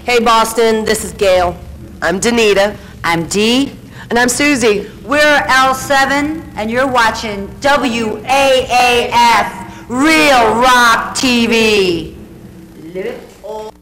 Hey Boston, this is Gail. I'm Danita. I'm Dee. And I'm Susie. We're L7, and you're watching WAAF, Real Rock TV. Live it all.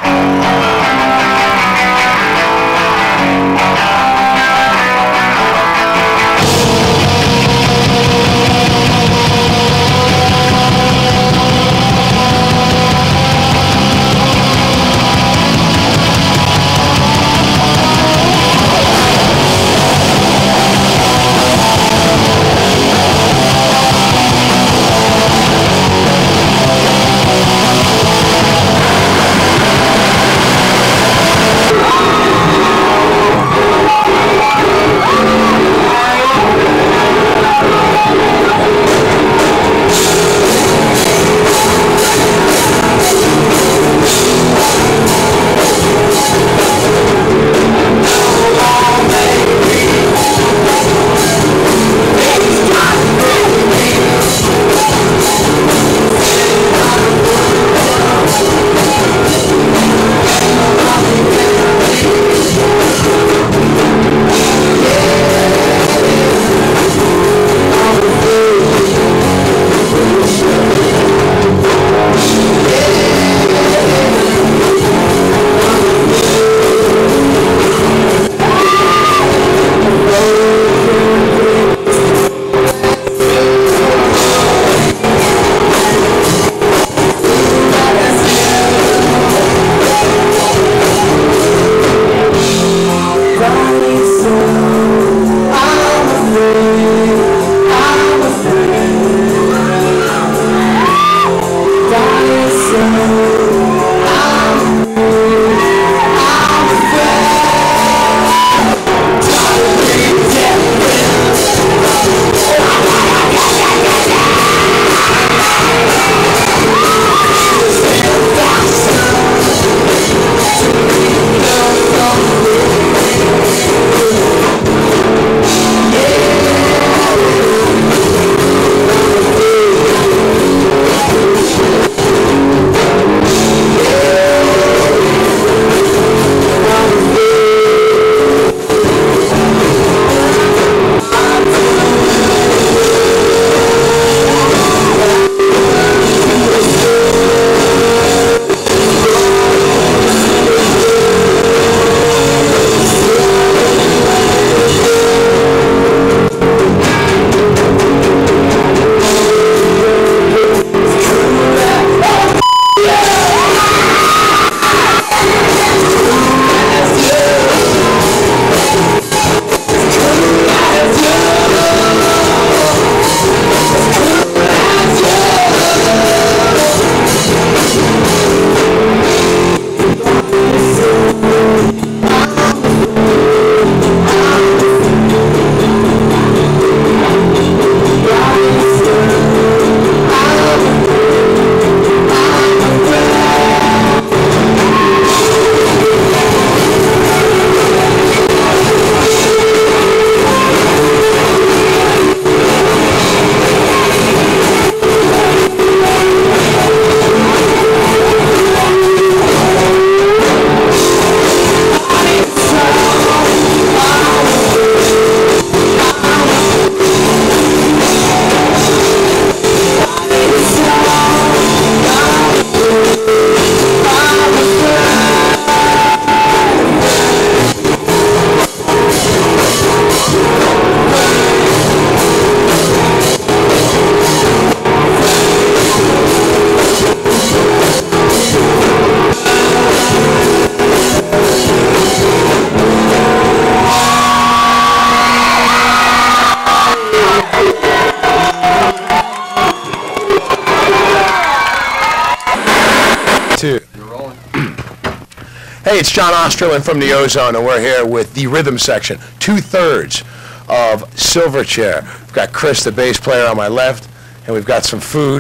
Hey, it's John Osterlin from the Ozone, and we're here with the rhythm section, 2/3 of Silverchair. We've got Chris, the bass player, on my left, and we've got some food.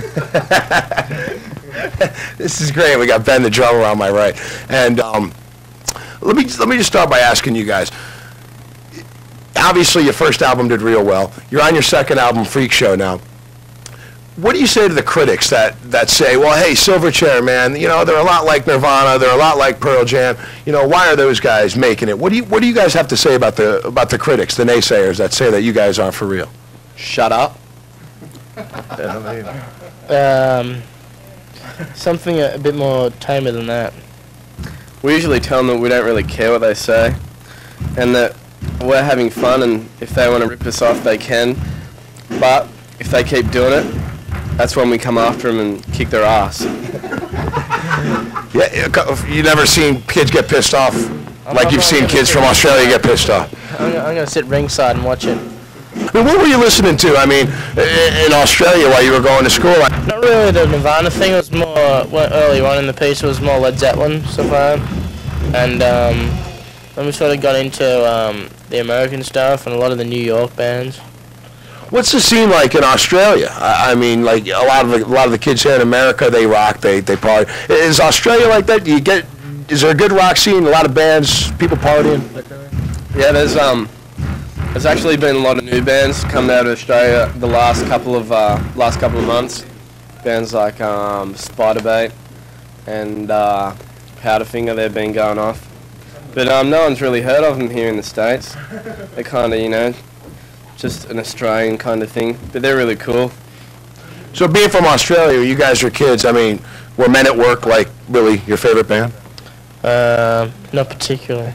This is great. We got Ben, the drummer, on my right. And let me just start by asking you guys. Obviously, your first album did real well. You're on your second album, Freak Show, now. what do you say to the critics that say, well, hey, Silverchair, man, you know, they're a lot like Nirvana, they're a lot like Pearl Jam. You know, why are those guys making it? What do you guys have to say about the critics, the naysayers that say that you guys aren't for real? Shut up. Something a bit more tamer than that. We usually tell them that we don't really care what they say, and that we're having fun, and if they want to rip us off, they can. But if they keep doing it, that's when we come after them and kick their ass. Yeah, you never seen kids get pissed off like you've seen kids from Australia get pissed off. I'm going to sit ringside and watch it. I mean, what were you listening to? I mean, in Australia while you were going to school? Not really the Nirvana thing. It was more, earlier on in the piece, it was more Led Zeppelin, stuff like that. And then we sort of got into the American stuff and a lot of the New York bands. What's the scene like in Australia? I mean, like a lot of the kids here in America, they rock, they party. Is Australia like that? Is there a good rock scene? A lot of bands, people partying? Yeah, there's actually been a lot of new bands coming out of Australia the last couple of months. Bands like Spiderbait and Powderfinger, they've been going off. But no one's really heard of them here in the States. They're kind of, you know, just an Australian kind of thing, but they're really cool. So being from Australia, you guys are kids, I mean, were Men at Work like really your favorite band? Not particularly.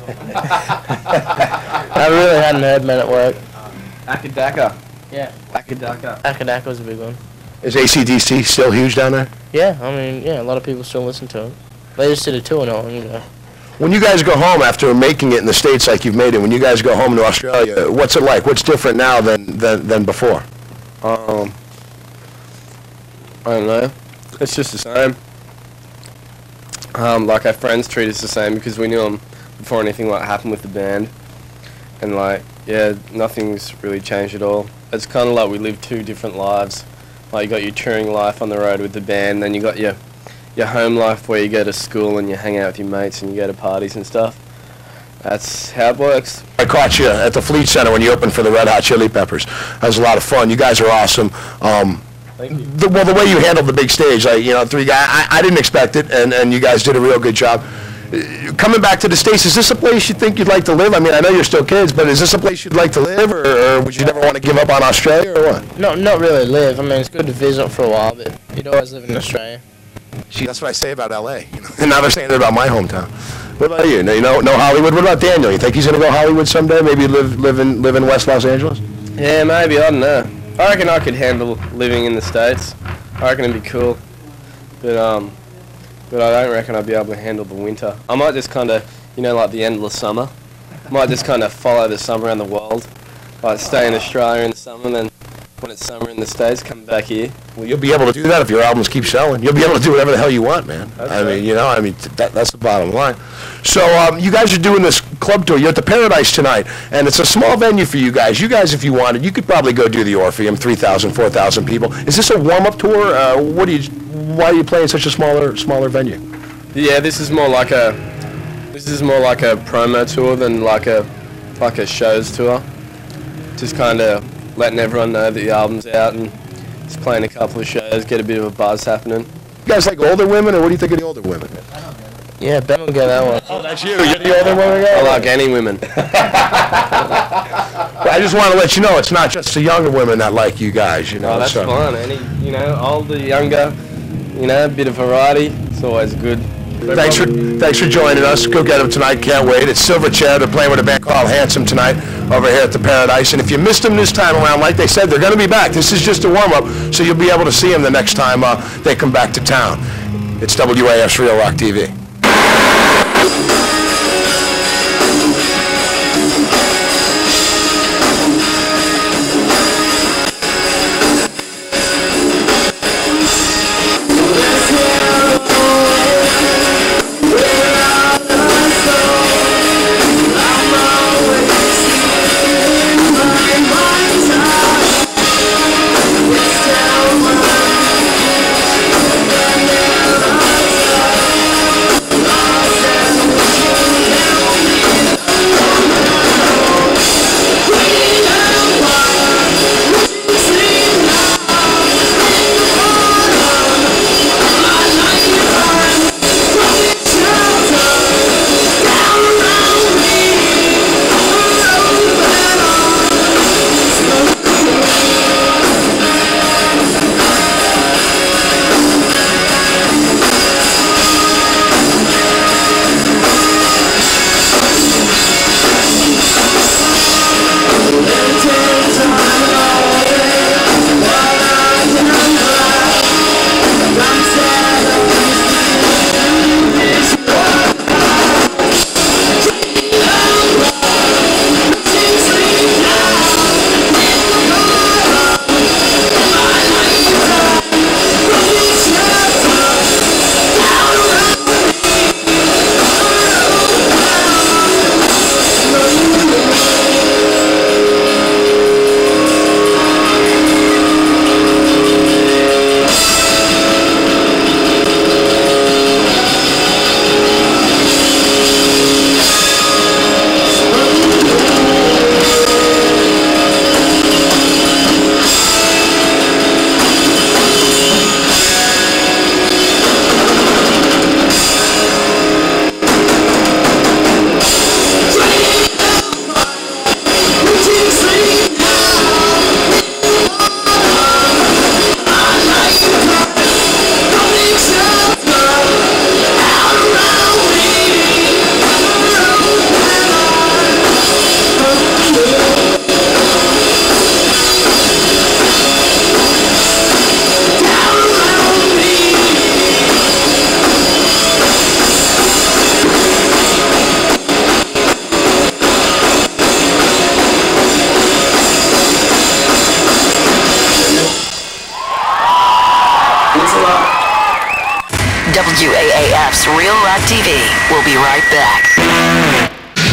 I really hadn't heard Men at Work. Akadaka. Yeah. Akadaka. Akadaka was a big one. Is AC/DC still huge down there? Yeah, I mean, yeah, a lot of people still listen to it. They just did a tour now, you know. When you guys go home after making it in the States like you've made it, when you guys go home to Australia, what's it like? What's different now than before? I don't know. It's just the same. Like our friends treat us the same because we knew them before anything like happened with the band. And like, yeah, nothing's really changed at all. It's kind of like we live two different lives. Like you got your touring life on the road with the band, then you got your home life where you go to school and you hang out with your mates and you go to parties and stuff. That's how it works. I caught you at the Fleet Center when you opened for the Red Hot Chili Peppers. That was a lot of fun. You guys are awesome. Thank you. The way you handled the big stage, like, you know, three guys, I didn't expect it, and you guys did a real good job. Coming back to the States, is this a place you think you'd like to live? I mean, I know you're still kids, but is this a place you'd like to live, or would you never want to give up on Australia, or what? No, not really live. I mean, it's good to visit for a while, but you'd always live in Australia. See, that's what I say about L.A., you know? And now they're saying it about my hometown. What about you? No Hollywood? What about Daniel? You think he's going to go Hollywood someday? Maybe live in West Los Angeles? Yeah, maybe. I don't know. I reckon I could handle living in the States. I reckon it'd be cool. But I don't reckon I'd be able to handle the winter. I might just kind of, you know, like the endless summer. Might just kind of follow the summer around the world. Like stay in Australia in the summer, and then when it's summer in the States, come back here. Well, you'll be able to do that if your albums keep selling. You'll be able to do whatever the hell you want, man. Mean, you know, that's the bottom line. So you guys are doing this club tour. You're at the Paradise tonight, and it's a small venue for you guys. You guys, if you wanted, you could probably go do the Orpheum, 3,000, 4,000 people. Is this a warm-up tour? Why are you playing such a smaller venue? Yeah, this is more like a promo tour than like a shows tour. Just kind of letting everyone know that the album's out and just playing a couple of shows, get a bit of a buzz happening. You guys like older women, or what do you think of the older women? Yeah, Ben will get that one. Oh, that's you. You're the older woman guy? I like any women. I just want to let you know it's not just the younger women that like you guys, you know. Oh, that's fine. Any, you know, older, younger, you know, a bit of variety. It's always good. Thanks for joining us. Go get them tonight. Can't wait. It's Silverchair. They're playing with a band called Handsome tonight over here at the Paradise. And if you missed them this time around, like they said, they're going to be back. This is just a warm-up, so you'll be able to see them the next time they come back to town. It's WAF's Real Rock TV. Thanks a lot. WAAF's Real Rock TV will be right back.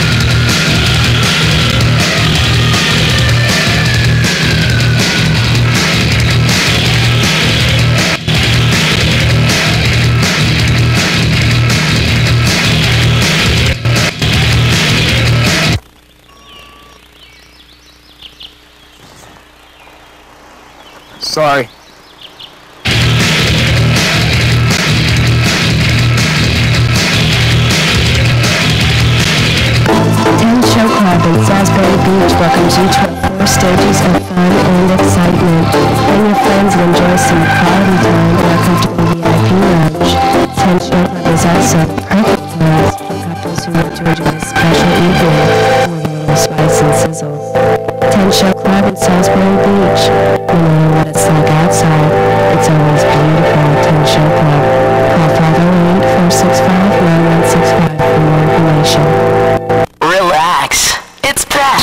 Sorry. Show Club in Salisbury Beach welcomes you to 4 stages of fun and excitement. Bring your friends and enjoy some quality time in our comfortable VIP lounge. 10 Show Club is also perfect place for couples who want to enjoy a special evening with a little spice and sizzle. 10 Show Club in Salisbury Beach. No matter what it's like outside, it's always beautiful at 10 Show Club. Call 508-465-9165 for more information. Relax. It's back.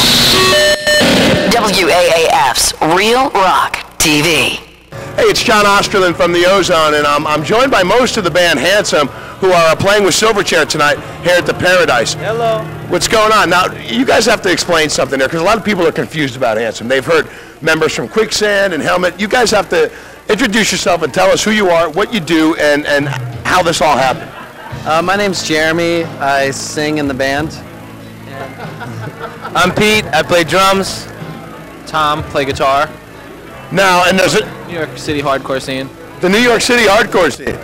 WAAF's Real Rock TV. Hey, it's John Osterlin from the Ozone, and I'm joined by most of the band Handsome, who are playing with Silverchair tonight here at the Paradise. Hello. What's going on? Now, you guys have to explain something there, because a lot of people are confused about Handsome. They've heard members from Quicksand and Helmet. You guys have to introduce yourself and tell us who you are, what you do, and how this all happened. My name's Jeremy. I sing in the band. I'm Pete. I play drums. Tom, play guitar. Now, and there's New York City hardcore scene. the New York City hardcore scene.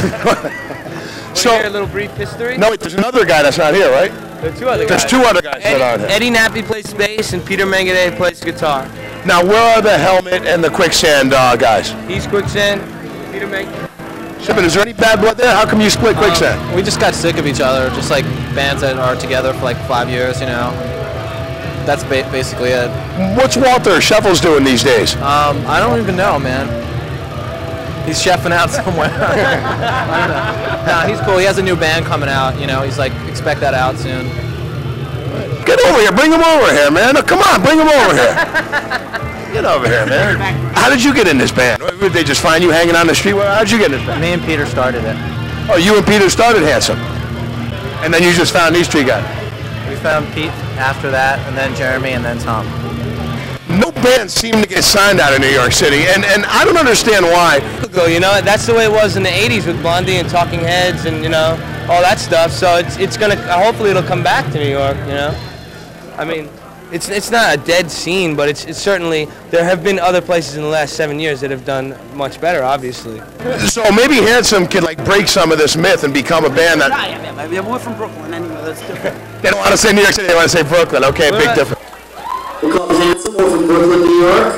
A little brief history. No, wait, there's another guy that's not here, right? There are 2 other There's guys. 2 other guys that aren't here. Eddie Nappy plays bass and Peter Mengade plays guitar. Now, where are the Helmet and the Quicksand guys? He's Quicksand. Peter Mengade. Shipman, is there any bad blood there? How come you split Quicksand? We just got sick of each other, just like bands that are together for like 5 years, you know. That's basically it. What's Walter Shuffles doing these days? I don't even know, man. He's chefing out somewhere. I don't know. No, he's cool. He has a new band coming out, you know. He's like, expect that out soon. Get over here. Bring him over here, man. Oh, come on, bring him over here. Get over here, man. How did you get in this band? Did they just find you hanging on the street? How'd you get in this band? Me and Peter started it. Oh, you and Peter started Handsome. And then you just found these 3 guys. We found Pete after that, and then Jeremy, and then Tom. No bands seem to get signed out of New York City, and I don't understand why. You know, that's the way it was in the 80s with Blondie and Talking Heads and, you know, all that stuff. So it's going to, hopefully it'll come back to New York, you know. I mean, it's not a dead scene, but it's certainly, there have been other places in the last 7 years that have done much better, obviously. So maybe Handsome could like break some of this myth and become a band that... Yeah, we're from Brooklyn anyway, that's different. They don't want to say New York City, they want to say Brooklyn. Okay, big difference. We're called Handsome, we're from Brooklyn, New York.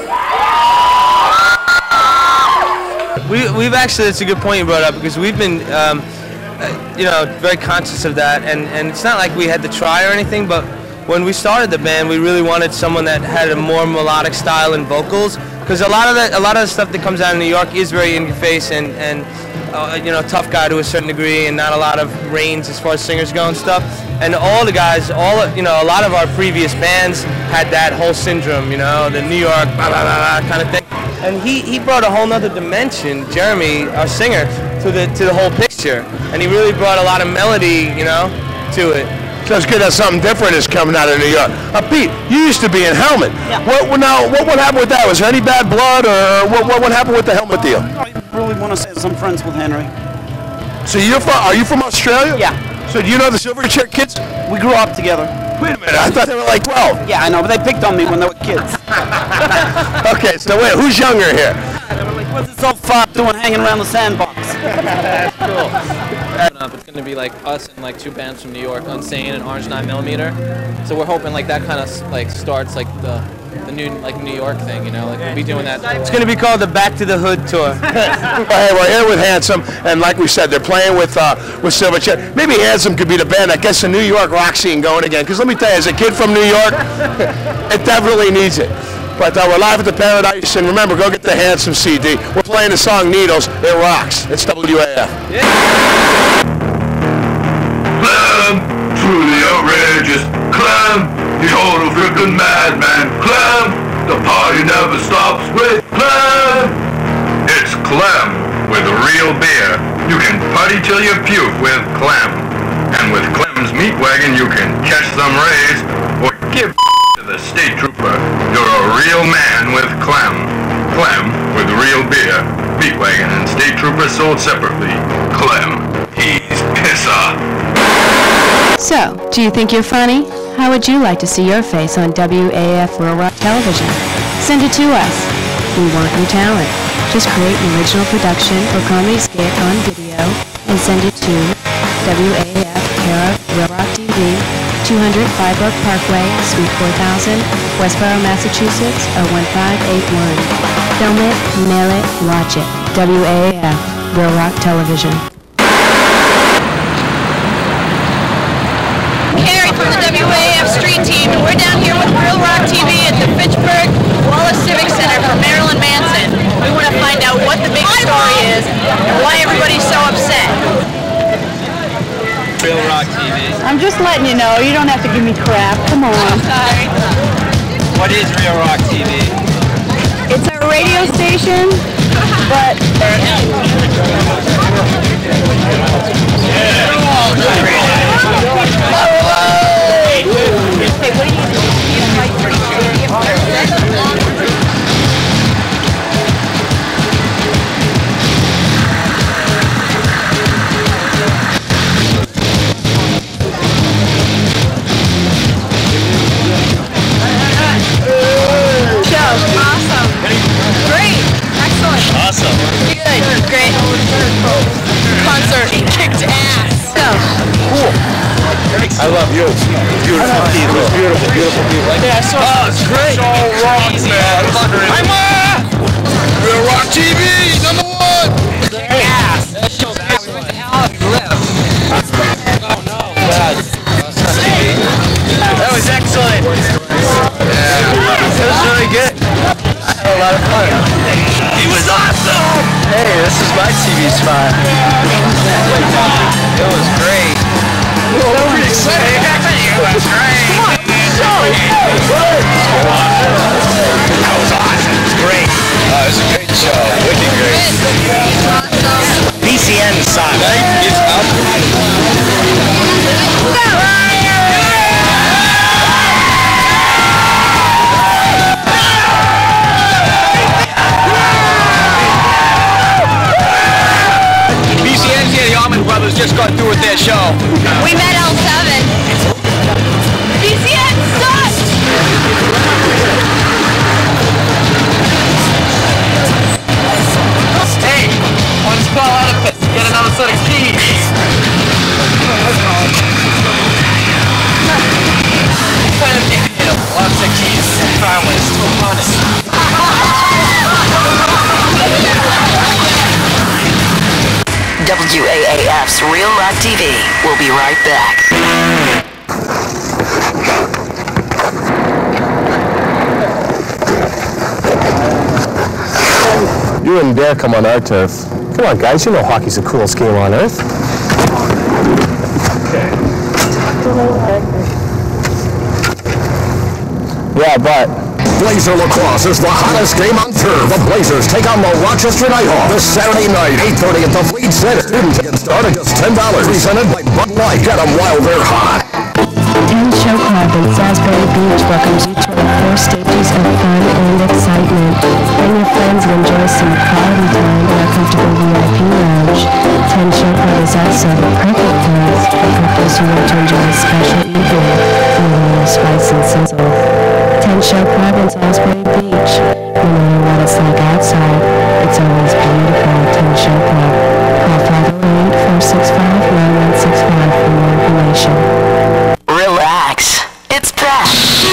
We've actually, that's a good point you brought up, because we've been, you know, very conscious of that, and it's not like we had to try or anything, but when we started the band, we really wanted someone that had a more melodic style in vocals, because a lot of the stuff that comes out of New York is very in your face and you know, tough guy to a certain degree, and not a lot of range as far as singers go and stuff. And all the guys, you know, a lot of our previous bands had that whole syndrome, you know, the New York blah blah blah, blah kind of thing. And he brought a whole nother dimension, Jeremy, our singer, to the whole picture, and he really brought a lot of melody, you know, to it. So it's good that something different is coming out of New York. Pete, you used to be in Helmet. Yeah. What happened with that? Was there any bad blood, or what happened with the Helmet deal? I really want to say I'm friends with Henry. So are you from Australia? Yeah. So do you know the Silverchair kids? We grew up together. Wait a minute, I thought they were like 12. Yeah, I know, but they picked on me when they were kids. Okay, so wait, who's younger here? They were like, what's this old fuck doing hanging around the sandbox? It's going to be like us and like 2 bands from New York, Unsane and Orange 9mm. So we're hoping like that kind of like starts like the new like New York thing, you know, like we'll be doing that. It's going to be called the Back to the Hood tour. Hey, we're here with Handsome, and like we said, they're playing with Silverchair. Maybe Handsome could be the band that gets the New York rock scene going again. Because let me tell you, as a kid from New York, it definitely needs it. But we're live at the Paradise, and remember, go get the Handsome CD. We're playing the song Needles. It rocks. It's WAF. Clem, truly outrageous. Clem, the total freaking madman. Clem, the party never stops with Clem. It's Clem with real beer, you can party till you puke with Clem. And with Clem's Meat Wagon, you can catch some rays or give to the state trooper. You're a real man with Clem. Clem with real beer, Meat Wagon, and state trooper sold separately. Clem, he's pisser. So, do you think you're funny? How would you like to see your face on WAF Real Rock Television? Send it to us. We want your talent. Just create an original production or comedy skit on video and send it to WAF care of Real Rock TV, 200 Five Oak Parkway, Suite 4000, Westboro, Massachusetts, 01581. Film it, mail it, watch it. WAF Real Rock Television. Carrie from the WAF Street Team, and we're down here with Real Rock TV at the Fitchburg Wallace Civic Center for Marilyn Manson. We want to find out what the big story is and why everybody's so upset. Real Rock TV. I'm just letting you know. You don't have to give me crap. Come on. Sorry. What is Real Rock TV? It's a radio station, but... I love you. Beautiful people. Beautiful, beautiful people. Yeah, I saw it's great. So rock, man. Real Rock TV, #1. Yes. That show's excellent. How do you live? Oh no. That was excellent. Yeah. That was really good. I had a lot of fun. He was awesome. Hey, this is my TV spot. It was great. It was pretty exciting. It was great. Come on, that was awesome. It was great. It was a great show. Wicked great. BCN sucks. It's BCN's here, the Allman Brothers just got through with their show. We met L7. BCN sucks! Hey, want to spell out of it? Get another set of keys. Lots of keys. Finally, still funny. WAAF's Real Rock TV will be right back. You wouldn't dare come on our turf. Come on, guys. You know hockey's the coolest game on earth. Yeah, but Blazer Lacrosse is the hottest game on turf. The Blazers take on the Rochester Nighthawks this Saturday night, 8:30 at the Fleet Center. Student tickets start at just $10. Presented by Bud Light. Get them while they're hot. 10 Show Club in Salisbury Beach welcomes you to 4 stages of fun and excitement. Bring your friends and enjoy some quality time in our comfortable VIP lounge. 10 Show Club is also the perfect place for couples who want to enjoy a special evening with a little spice and sizzle. 10 Show Club in Salisbury Beach. No matter what it's like outside, it's always beautiful at 10 Show Club. Call 508-465-9165 for more information. Relax. It's back.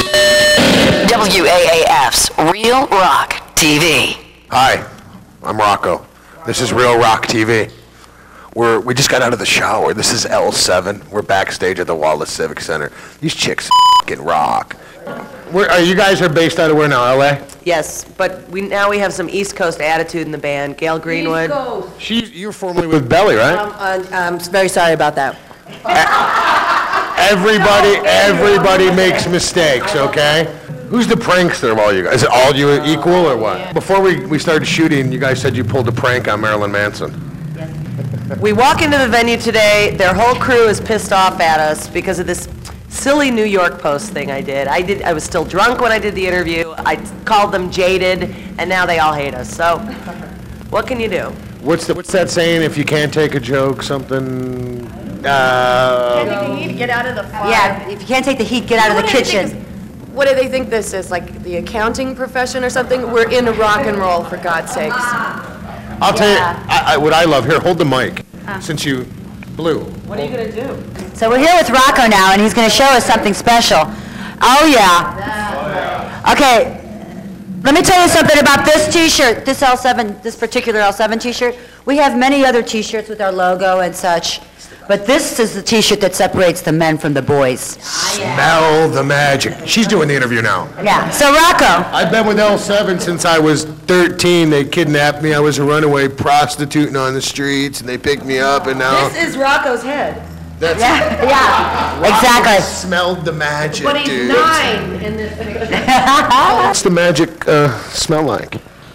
WAAF's Real Rock TV. Hi, I'm Rocco. This is Real Rock TV. We just got out of the shower. This is L7. We're backstage at the Wallace Civic Center. These chicks f***ing rock. You guys are based out of where now, LA? Yes, but now we have some East Coast attitude in the band. Gail Greenwood. You're formerly with Belly, right? I'm very sorry about that. Everybody makes mistakes, okay? Who's the prankster of all you guys? Is it all you equal or what? Before we started shooting, you guys said you pulled a prank on Marilyn Manson. We walk into the venue today, their whole crew is pissed off at us because of this silly New York Post thing I did. I was still drunk when I did the interview. I called them jaded, and now they all hate us. So, what can you do? What's that saying? If you can't take a joke, something. Get out of the fire. Yeah, if you can't take the heat, get out of the kitchen. What do they think this is, like the accounting profession or something? We're into rock and roll, for God's sakes. I'll tell you what I love. Here, hold the mic, since you blew. What are you going to do? So we're here with Rocco now, and he's going to show us something special. Oh, yeah. Okay, let me tell you something about this T-shirt, this particular L7 T-shirt. We have many other T-shirts with our logo and such, but this is the T-shirt that separates the men from the boys. Smell the magic. She's doing the interview now. Yeah, so Rocco. I've been with L7 since I was 13. They kidnapped me. I was a runaway prostituting on the streets, and they picked me up, and now... This is Rocco's head. That's Yeah, exactly. Smelled the magic, But he's dude. 9 in this picture. What's the magic smell like?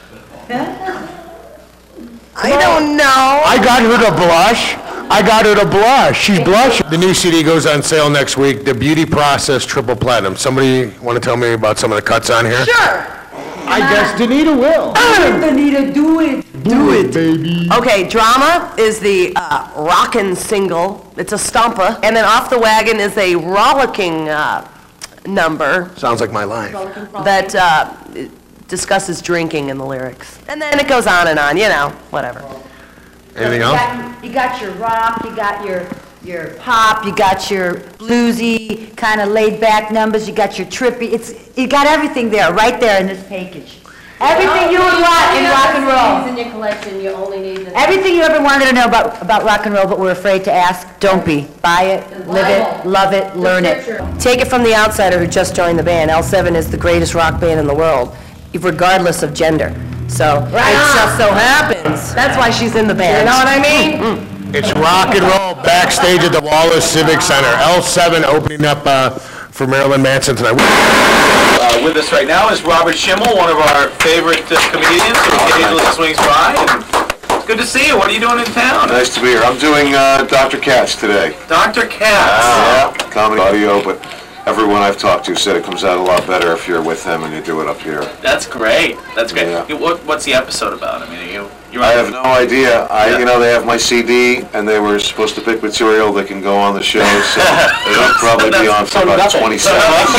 I don't know. I got her to blush. She's blushing. The new CD goes on sale next week, The Beauty Process Triple Platinum. Somebody want to tell me about some of the cuts on here? Sure. I guess Danita will. Danita, do it. Do it, baby. Okay, Drama is the rockin' single. It's a stomper. And then Off the Wagon is a rollicking number Sounds like my life. that discusses drinking in the lyrics. And then it goes on and on, whatever. Anything else? You got your rock, you got your pop, you got your bluesy, kind of laid-back numbers, you got your trippy, you got everything there, right there in this package. Everything you would want in rock and roll. In your collection, you only need the... Everything you ever wanted to know about rock and roll but were afraid to ask, don't be. Buy it, live it, love it, learn it. Take it from the outsider who just joined the band. L7 is the greatest rock band in the world, regardless of gender. So it just so happens. That's why she's in the band. You know what I mean? It's rock and roll backstage at the Wallace Civic Center. L7 opening up for Marilyn Manson tonight. With us right now is Robert Schimmel, one of our favorite comedians who occasionally swings by. And it's good to see you. What are you doing in town? Nice to be here. I'm doing Dr. Katz today. Dr. Katz. Yeah, comedy audio, but everyone I've talked to said it comes out a lot better if you're with them and you do it up here. That's great. That's great. Yeah. What's the episode about? I mean, you're I have no idea. They have my CD, and they were supposed to pick material that can go on the show, so it'll probably be on for about 20 seconds.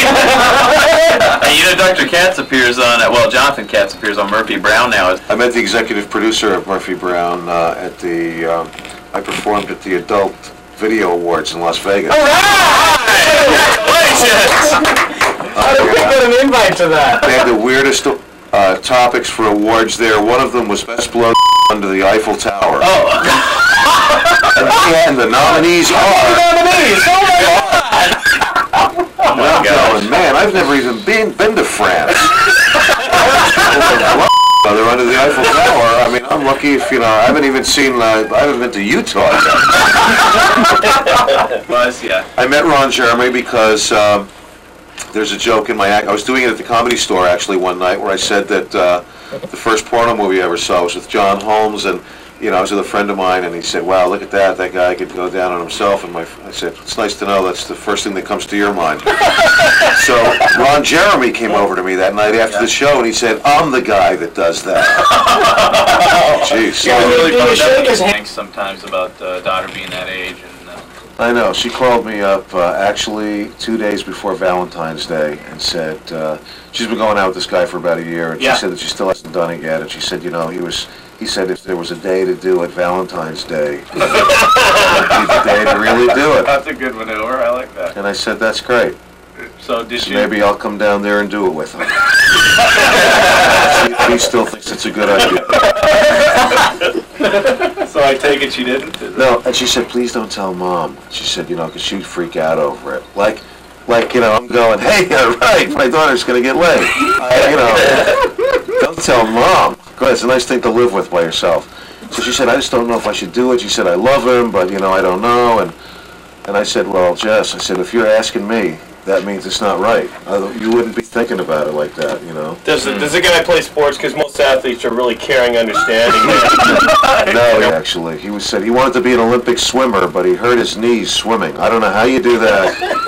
And Dr. Katz appears on, Jonathan Katz appears on Murphy Brown now. I met the executive producer of Murphy Brown I performed at the Adult Video Awards in Las Vegas. All right! Congratulations! How did we get an invite to that? They had the weirdest topics for awards there. One of them was best blow under the Eiffel Tower. Oh. And the nominees are... Oh my I'm God. going, man, I've never even been to France. They're under the Eiffel Tower. I mean, I'm lucky if, I haven't even I haven't been to Utah yet. I met Ron Jeremy because there's a joke in my act. I was doing it at the Comedy Store, actually, one night, where I said that the first porno movie I ever saw was with John Holmes, and, I was with a friend of mine, and he said, wow, look at that guy could go down on himself, and I said, it's nice to know that's the first thing that comes to your mind. So Ron Jeremy came over to me that night after the show, and he said, I'm the guy that does that. Jeez. Thanks sometimes about daughter being that age. I know. She called me up actually 2 days before Valentine's Day and said she's been going out with this guy for about a year, and she said that she still hasn't done it yet. And she said, he said if there was a day to do it, Valentine's Day, would be the day to really do it. That's a good maneuver. I like that. And I said, that's great. So maybe I'll come down there and do it with him. He still thinks it's a good idea. So I take it she didn't? No, and she said, please don't tell Mom. She said, because she'd freak out over it. Like, I'm going, hey, right, my daughter's going to get laid. Don't tell Mom. Go ahead, it's a nice thing to live with by yourself. So she said, I just don't know if I should do it. She said, I love him, but, I don't know. And I said, well, Jess, I said, if you're asking me, that means it's not right. You wouldn't be thinking about it like that, Does the guy play sports? Because most most athletes are really caring, understanding. No, actually, he said he wanted to be an Olympic swimmer, but he hurt his knees swimming. I don't know how you do that.